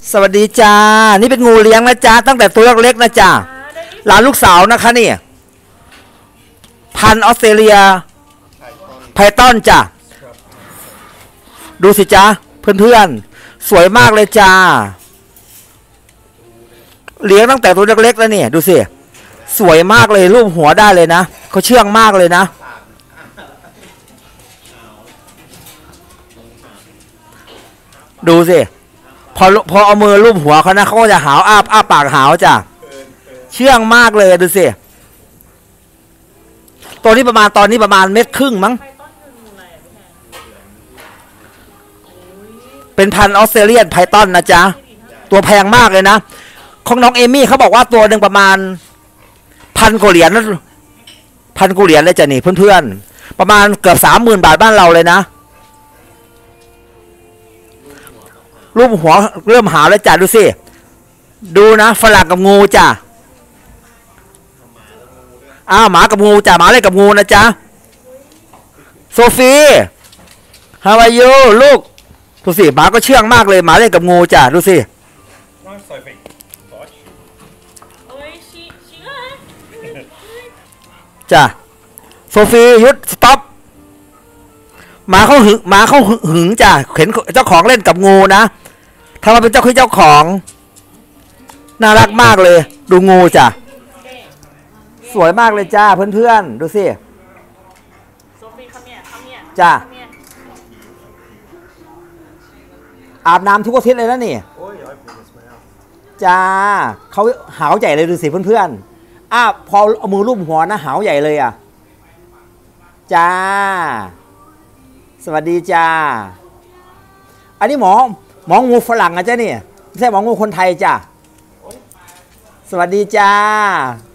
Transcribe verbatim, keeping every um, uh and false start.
สวัสดีจ้านี่เป็นงูเลี้ยงนะจ้าตั้งแต่ตัวเล็กๆนะจ้าหลานลูกสาวนะคะนี่พันธุ์ออสเตรเลียไพทอนจ้าดูสิจ้าเพื่อนๆสวยมากเลยจ้าเลี้ยงตั้งแต่ตัวเล็กๆแล้วเนี่ยดูสิสวยมากเลยรูปหัวได้เลยนะเขาเชื่องมากเลยนะดูสิพอพอเอามือลูบหัวเขานะเขาก็จะหาวอ้าอ้าปากหาวจ้ะเชื่องมากเลยดูสิตัวนี้ประมาณตอนนี้ประมาณเม็ดครึ่งมั้งเป็นพันธุ์ออสเตรเลียนไพทอนนะจ๊ะตัวแพงมากเลยนะของน้องเอมี่เขาบอกว่าตัวหนึ่งประมาณพันกว่าเหรียญพันกว่าเหรียญเลยจ้ะนี่เพื่อนๆประมาณเกือบสามหมื่นบาทบ้านเราเลยนะรูปหัวเริ่มหาวแล้วจ้ะดูสิดูนะฝรั่งกับงูจ้ะอ้าวหมากับงูจ้ะหมาเล่นกับงูนะจ๊ะโซฟี How are you ลูกดูสิหมาก็เชื่องมากเลยหมาเล่นกับงูจ้ะดูสิจ้ะโซฟีหยุดสต็อปหมาเขาหึงหมาเขาหึงจ้ะเห็นเจ้าของเล่นกับงูนะถ้ามาเป็นเจ้าคือเจ้าของน่ารักมากเลยดูงูจ้ะสวยมากเลยจ้าเพื่อนๆดูสิจ้ะอาบน้ำทุกอาทิตย์เลยนะนี่จ้าเขาหาวใหญ่เลยดูสิเพื่อนๆอ้าพอเอามือลูบหัวนะหาวใหญ่เลยอ่ะจ้าสวัสดีจ้าอันนี้หมอหมองูฝรั่งอ่ะจ้ะนี่ไม่ใช่หมองูคนไทยจ้าสวัสดีจ้า